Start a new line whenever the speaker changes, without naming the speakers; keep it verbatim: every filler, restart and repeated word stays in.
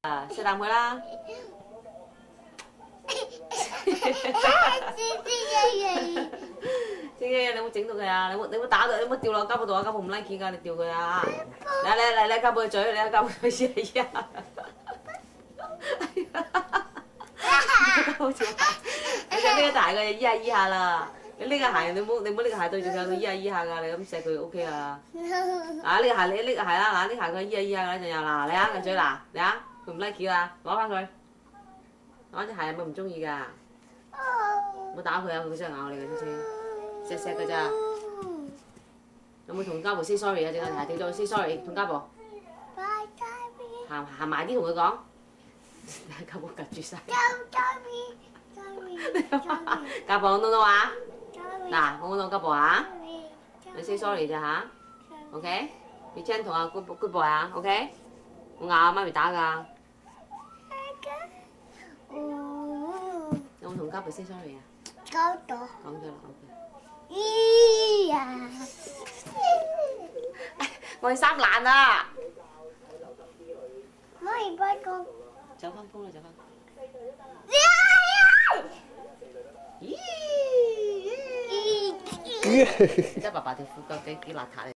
啊，食啖佢啦。知嘅，你有冇整到佢啊？你冇你冇打到，你冇掉落膠布度啊！膠布唔 like 㗎，你掉佢啊！嚟嚟嚟嚟，膠布佢嘴，你膠布佢試下。好似你着呢個大嘅就依下依下啦。你呢個鞋你冇你冇呢個鞋對住佢，佢依下依下㗎，你咁錫佢 OK 啊？啊呢個鞋你呢個鞋啦，嗱呢鞋佢依下依下㗎，陣又嗱你啊個嘴嗱你啊，佢唔 like 啦，攞翻佢。攞隻鞋有冇唔中意㗎？唔好打佢啊！佢真係咬你嘅，知唔知？錫錫㗎咋？有冇同家婆 say sorry 啊？隻鞋掉咗 say sorry， 同家婆。行行埋啲同佢講。家婆夾住晒。家婆講到啊？嗱，講到家婆啊？你 say sorry 咋嚇 ？OK？ 你真同阿 good good boy 啊 ？OK？ 我咬阿媽咪打㗎。有冇同家婆 say sorry 啊？講咗。講咗啦 ，OK。咦呀！我件衫爛啦。媽咪翻工。走翻工啦，走翻工。咦！真係爸爸條褲腳幾幾邋遢。